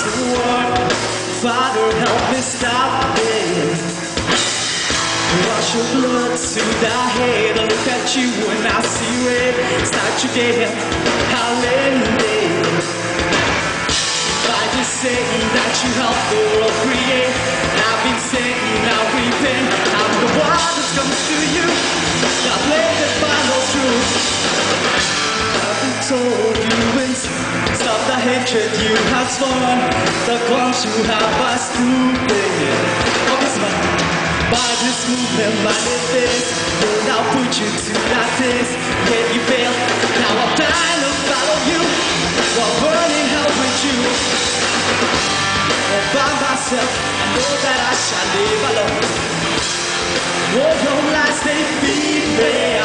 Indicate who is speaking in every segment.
Speaker 1: the world. Father, help me stop this. Wash your blood to the head. I look at you and I see red. Start your day, hallelujah. I just say that you help the world create. I've been saying now repent. I'm the one that comes to you. Not let it follow through. I've been told you wins. Stop the hatred you have sworn. The clones you have are stupid. Oh, this man. By this movement, by this, will now put you to that test. Yet you fail. Now I'm dying to follow you, while burning hell with you. All by myself, I know that I shall live alone. All your lies, they feed me.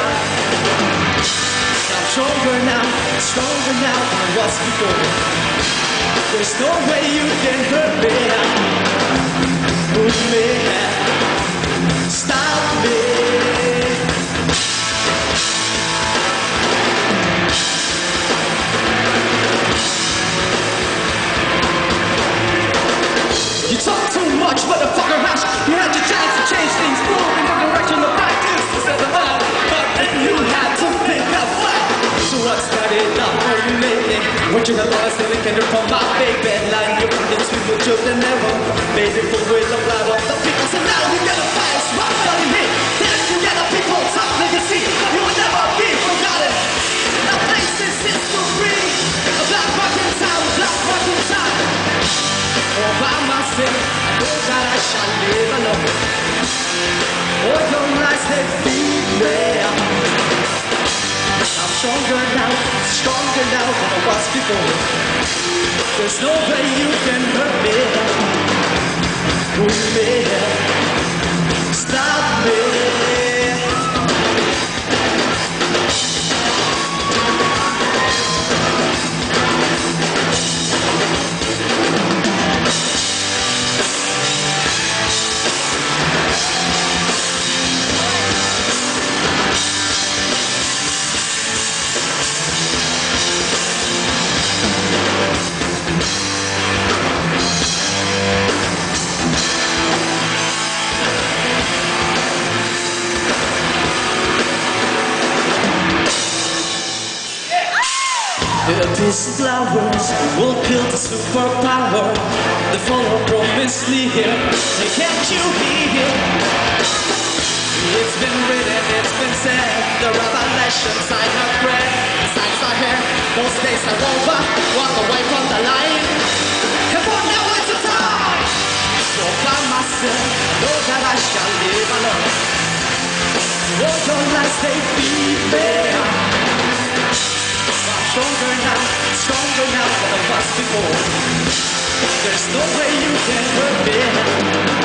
Speaker 1: I'm stronger now than I was before. There's no way you can hurt me. Move me. Stop me. You talk too much, motherfucker, hash. You had your chance to change things, move in the direction of practice instead of that. But then you had to pick up flat. So what started up for you lately? What you have always been candle from my baby line. You're fucking sweet with your than ever. Made it full with the blood of the people. So now you gotta fight. Rock telling me that you gotta people top legacy. You will never be forgotten. The place is history. A black rockin' town, black rockin' time. All by myself, I know that I shall live alone. All your lies, they feed me. I'm stronger now than I was before. There's no way you can hurt me. Pull me, stop me. A piece of flowers will build a superpower. The follow promised me here. Hey, can't you hear? It's been written, it's been said. The revelations I have read. The signs are here. Those days are over. Walk away from the line. And for now it's a time. So by myself, know that I shall live alone. All your lies, they feed me. Stronger now than I was before. There's no way you can hurt me.